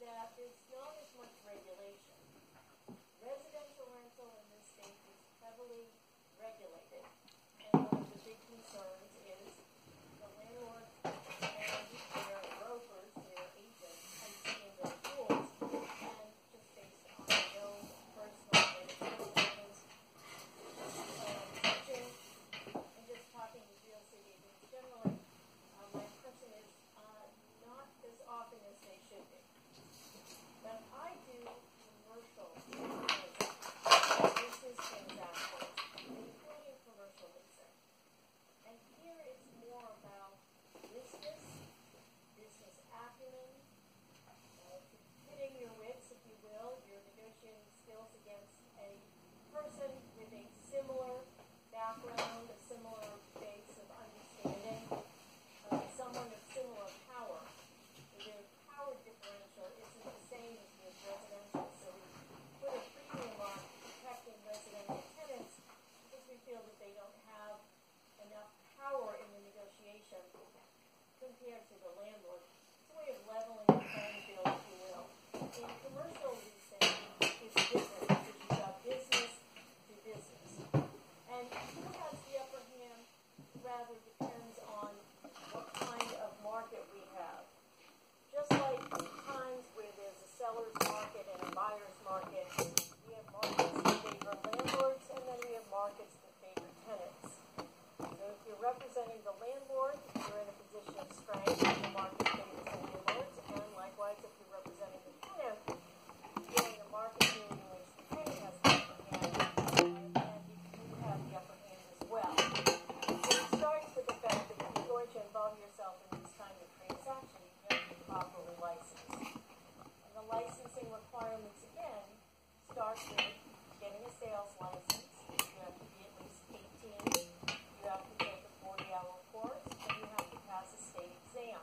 that there's not as much regulation. Residential rental in this state is heavily regulated, and one of the big concerns is the landlord and their brokers, their agents, understand those rules, and just based on their own personal experience teaching and just talking with real estate agents generally, my impression is not as often as they should be. But I do commercial business transactions, including commercial leasing. And here it's more about business acumen, pitting your wits, if you will, your negotiating skills against a person with a similar background, a similar base of understanding, someone of similar power. Their power differential isn't the same as with residential, so we put a premium on protecting residential tenants because we feel that they don't have enough power in the negotiation compared to the landlord. It's a way of leveling the playing field, if you will. In commercial leasing, it's different because you've got business to business. And who has the upper hand rather depends on what kind of market we have. Just like times where there's a seller's market and a buyer's market, we have markets that favor landlords, and then we have markets that favor tenants. So if you're representing the landlord, you're in a position of strength, the market favors the landlords, and likewise if you're representing the tenant, you're in a market in which the tenant has the upper hand, and you have the upper hand as well. So it starts with the fact that if you're going to involve yourself in this kind of transaction, you have to be properly licensed. And the licensing requirements, again, start with getting a sales license. You have to be at least 18. You have to take a 40-hour course, and you have to pass a state exam.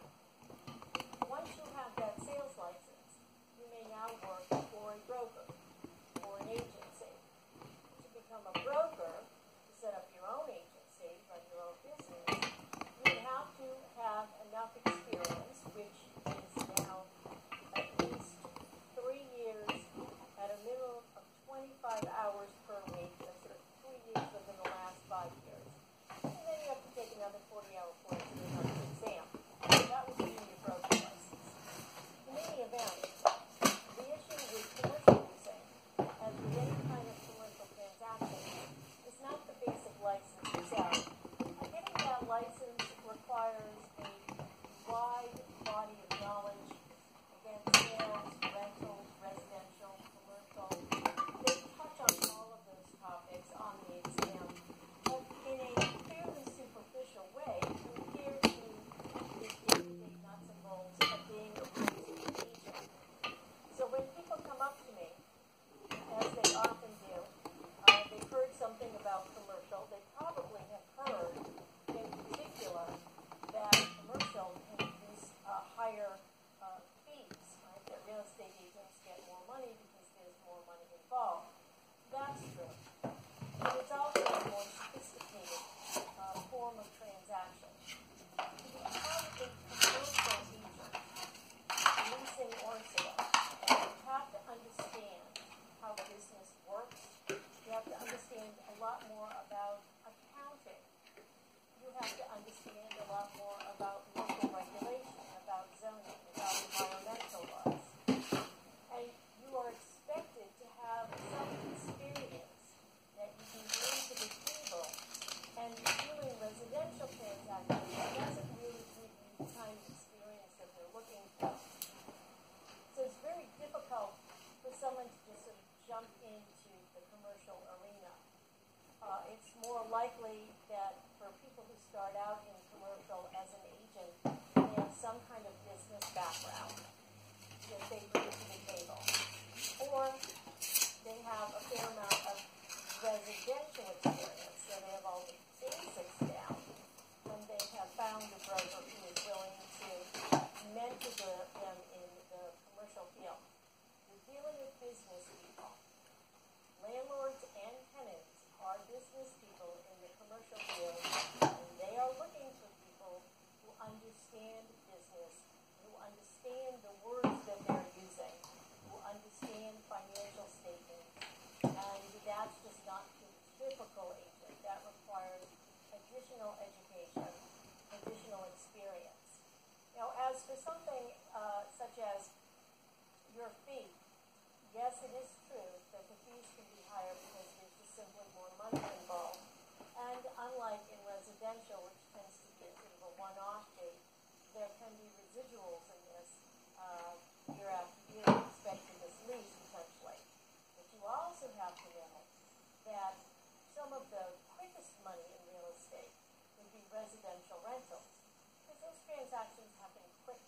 Once you have that sales license, you may now work for a broker or an agency. To become a broker, to set up your own agency, run your own business, you have to have enough experience, which is now at least 3 years at a minimum of 25 hours per week. That's 3 years within the last 5 years. And then you have to take another 40-hour course and another exam. So that would be your broker license. In any event, the issue with commercial leasing, as with any kind of commercial transaction, is not the basic license itself. Getting that license requires a wide body of knowledge, again, sales, rentals, residential, commercial. They touch on all of those topics on the exam, but in a fairly superficial way compared to the day-to-day nuts and bolts of being a real estate agent. So when people come up to me, as they often do, they've heard something about commercial. They probably have heard, in particular, that commercial can produce higher fees, right? That real estate agents get more money because there's more money involved. That's true. But it's also a more sophisticated form of transaction. To become a commercial agent, leasing or sales, you have to understand how business works. You have to understand a lot more about accounting. You have to understand a lot more about local regulation, about zoning, about environmental laws. And you are expected to have some experience that you can bring to the table. And doing residential transactions doesn't really give you the kind of experience that they're looking for. So it's very difficult for someone to just sort of jump into the commercial arena. It's more likely that for people who start out in commercial as an agent, they have some kind of business background that they bring to the table. Or they have a fair amount of residential experience, so they have all the basics down, and they have found a broker who is willing to mentor them in the commercial field. You're dealing with business people. Landlords and tenants are business people in the commercial field, and they are looking for people who understand business, who understand the words that they're using, typical agent. That requires additional education, additional experience. Now, as for something such as your fee, yes, it is true that the fees can be higher because there's just simply more money involved. And unlike in residential, which tends to be a sort of a one-off fee, there can be residuals in this year after year expecting this lease potentially. But you also have to know that some of the quickest money in real estate would be residential rentals, because those transactions happen quick.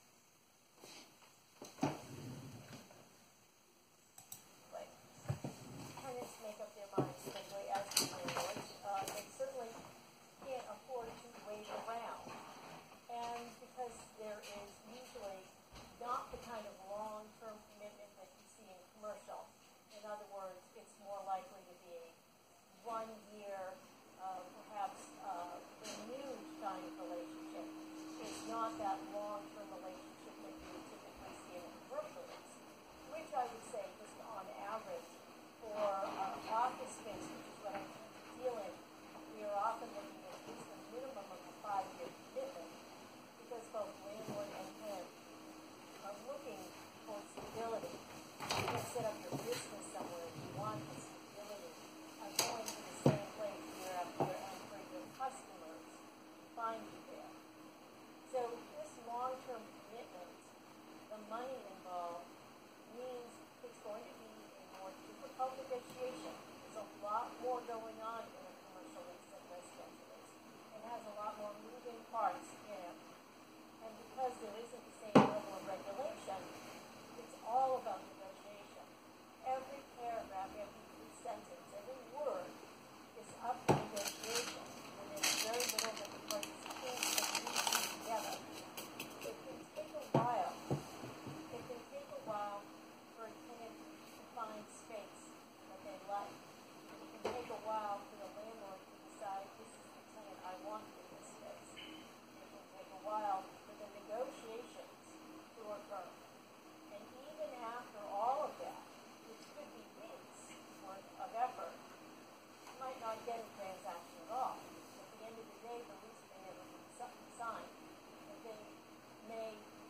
Like, tenants make up their minds quickly as do landlords. They certainly can't afford to wait around. And because there is usually not the kind of long-term commitment that you see in commercial. In other words, it's more likely to be 1 year, perhaps renewed kind of relationship. It's not that long-term relationship that you typically see in a commercial lease, which I would say just on average for office space, which is what I tend to deal in, we are often looking at least a minimum of a 5-year commitment, because both landlord and tenant are looking for stability. You can set up your business somewhere if you want the stability of going to the same place year after year, and for your customers to find you there. So this long-term commitment, the money involved, means it's going to be a more difficult negotiation. There's a lot more going on in a commercial lease than residential lease. It has a lot more moving parts in it. And because there isn't the same level of regulation, it's all about negotiation. Every paragraph, every sentence, every word is up for negotiation. And there's very little that the parties can't agree together. It can take a while. It can take a while for a tenant to find space that they like. It can take a while for the landlord to decide, this is the tenant I want in this space. It can take a while for the negotiations to occur. And even after all of that, which could be weeks worth of effort, you might not get a transaction at all. At the end of the day, the lease may never be signed. And they may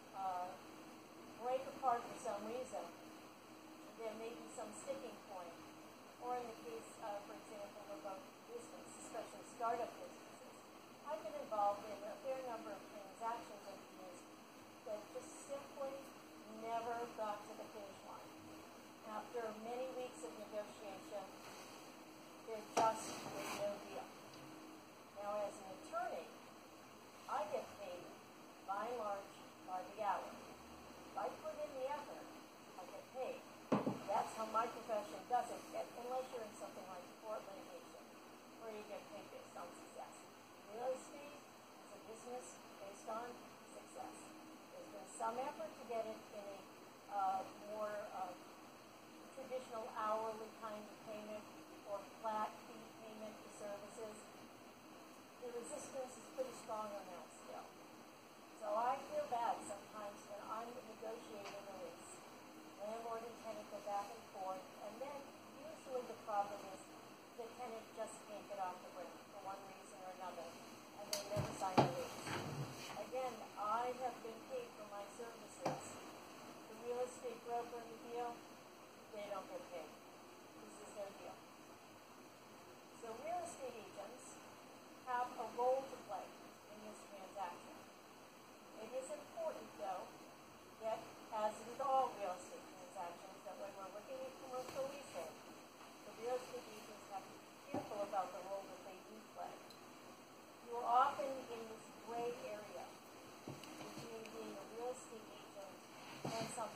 break apart for some reason. There may be some sticking point. Or in the case, for example, of a business, especially startup businesses, I've been involved in a fair number of transactions over the years that just simply never got to the finish line. After many weeks of negotiation, there just was no deal. Now, as an attorney, I get paid, by and large, by the hour. If I put in the effort, I get paid. That's how my profession does it, unless you're in something like court litigation, where you get paid based on success. Real estate is a business based on success. There's been some effort to get it in a more traditional hourly kind of payment or flat fee payment for services. The resistance is pretty strong on that still. So I feel bad sometimes when I'm negotiating a lease. Landlord and tenant go back and forth, and then usually the problem is the tenant just can't get off the roof for one reason or another, and they never sign the lease. Again, I have been paid for my services. The real estate broker in the deal, they don't get paid. This is their deal. So real estate agents have a role to play in this transaction. It is important, though, that as with all real estate transactions, that when we're looking at commercial leasing, the real estate agents have to be careful about the role that they do play. You are often in this gray area between being a real estate agent and something